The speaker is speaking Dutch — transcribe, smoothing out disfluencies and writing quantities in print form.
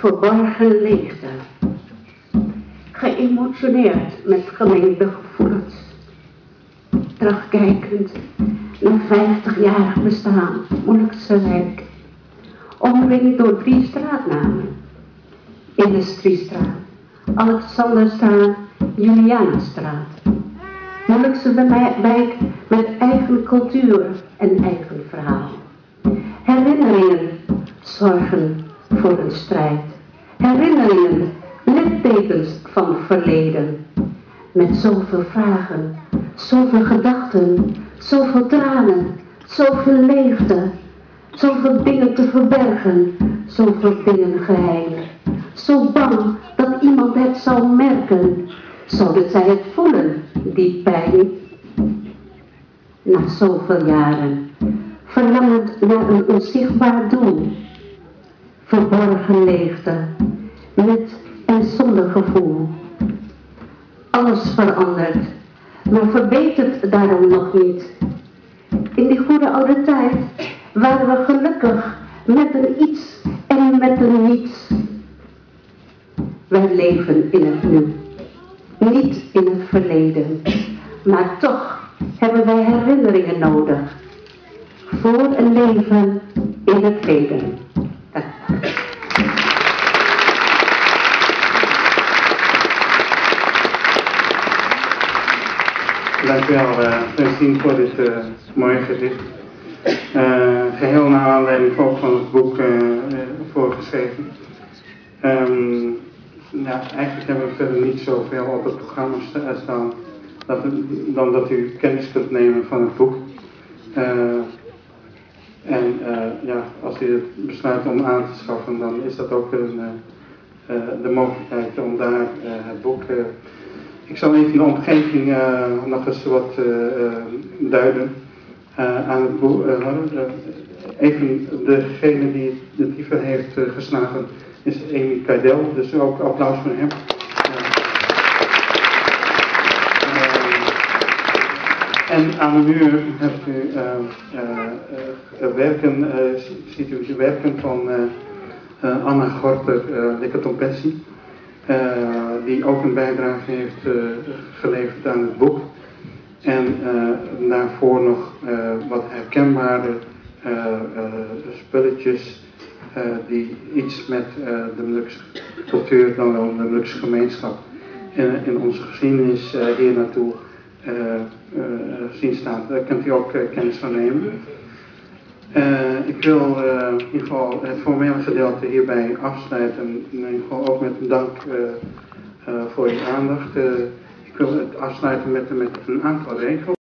Verborgen leegte. Geëmotioneerd met gemengde gevoelens. Terugkijkend naar 50-jarig bestaan, Molukse wijk. Omringd door 3 straatnamen. Industriestraat, Alexanderstraat, Julianastraat. Molukse wijk met eigen cultuur en eigen verhaal. Herinneringen zorgen voor een strijd. Herinneringen, littekens van verleden. Met zoveel vragen, zoveel gedachten, zoveel tranen, zoveel leegte. Zoveel dingen te verbergen, zoveel dingen geheim. Zo bang dat iemand het zou merken. Zouden zij het voelen, die pijn? Na zoveel jaren, verlangend naar een onzichtbaar doel. Verborgen leegte, met en zonder gevoel. Alles verandert, maar verbetert daarom nog niet. In die goede oude tijd waren we gelukkig met een iets en met een niets. Wij leven in het nu, niet in het verleden, maar toch hebben wij herinneringen nodig voor een leven in het heden. Dank u wel, Francine, voor dit mooie gedicht. Geheel naar aanleiding van het boek voorgeschreven. Ja, eigenlijk hebben we verder niet zoveel op het programma staan dan dat u kennis kunt nemen van het boek. Ja, als u het besluit om aan te schaffen, dan is dat ook de mogelijkheid om daar het boek. Ik zal even de omgeving nog eens wat duiden aan het boek. Even degene die de dieven heeft geslagen is Amy Kaidel, dus ook applaus voor hem. En aan de muur hebt u ziet u de werken van Anna Gorter, Lekketompessi. Die ook een bijdrage heeft geleverd aan het boek. En daarvoor nog wat herkenbare spulletjes die iets met de Molukse cultuur, dan wel de Molukse gemeenschap in onze geschiedenis hier naartoe zien staan. Daar kunt u ook kennis van nemen. Ik wil in ieder geval het formele gedeelte hierbij afsluiten. In ieder geval ook met een dank voor uw aandacht. Ik wil het afsluiten met een aantal regels.